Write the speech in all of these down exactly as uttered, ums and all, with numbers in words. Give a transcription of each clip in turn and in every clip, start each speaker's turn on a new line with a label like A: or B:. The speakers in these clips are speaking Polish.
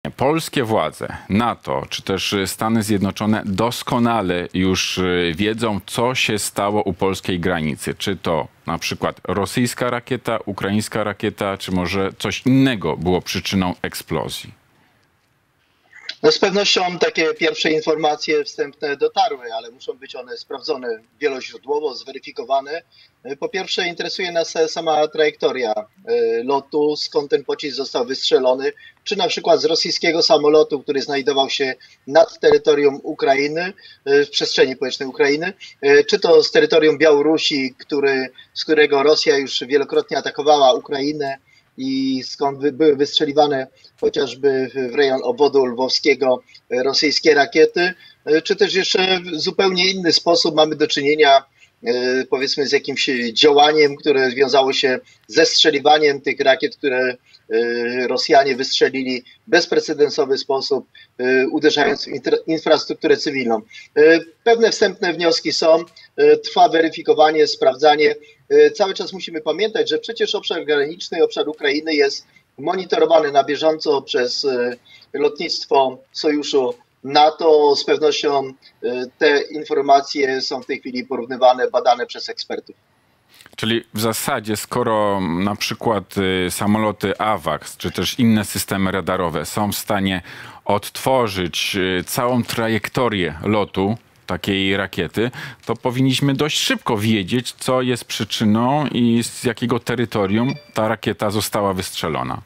A: polskie władze, NATO czy też Stany Zjednoczone doskonale już wiedzą, co się stało u polskiej granicy. Czy to na przykład rosyjska rakieta, ukraińska rakieta, czy może coś innego było przyczyną eksplozji?
B: No z pewnością takie pierwsze informacje wstępne dotarły, ale muszą być one sprawdzone wieloźródłowo, zweryfikowane. Po pierwsze interesuje nas sama trajektoria lotu, skąd ten pocisk został wystrzelony, czy na przykład z rosyjskiego samolotu, który znajdował się nad terytorium Ukrainy, w przestrzeni powietrznej Ukrainy, czy to z terytorium Białorusi, który, z którego Rosja już wielokrotnie atakowała Ukrainę, i skąd były wystrzeliwane chociażby w rejon obwodu lwowskiego rosyjskie rakiety, czy też jeszcze w zupełnie inny sposób mamy do czynienia powiedzmy z jakimś działaniem, które wiązało się ze strzeliwaniem tych rakiet, które Rosjanie wystrzelili w bezprecedensowy sposób, uderzając w infrastrukturę cywilną. Pewne wstępne wnioski są, trwa weryfikowanie, sprawdzanie. Cały czas musimy pamiętać, że przecież obszar graniczny, obszar Ukrainy jest monitorowany na bieżąco przez lotnictwo Sojuszu NATO. Z pewnością te informacje są w tej chwili porównywane, badane przez ekspertów.
A: Czyli w zasadzie, skoro na przykład samoloty AWACS czy też inne systemy radarowe są w stanie odtworzyć całą trajektorię lotu takiej rakiety, to powinniśmy dość szybko wiedzieć, co jest przyczyną i z jakiego terytorium ta rakieta została wystrzelona.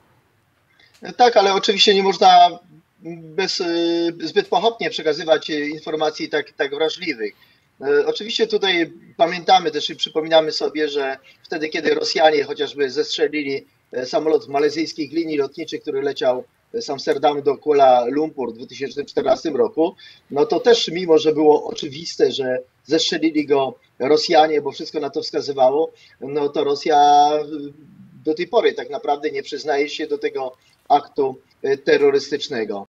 B: Tak, ale oczywiście nie można bez, zbyt pochopnie przekazywać informacji tak, tak wrażliwych. Oczywiście tutaj pamiętamy też i przypominamy sobie, że wtedy, kiedy Rosjanie chociażby zestrzelili samolot malezyjskich linii lotniczych, który leciał z Amsterdamu do Kuala Lumpur w dwa tysiące czternastym roku, no to też mimo, że było oczywiste, że zestrzelili go Rosjanie, bo wszystko na to wskazywało, no to Rosja do tej pory tak naprawdę nie przyznaje się do tego aktu terrorystycznego.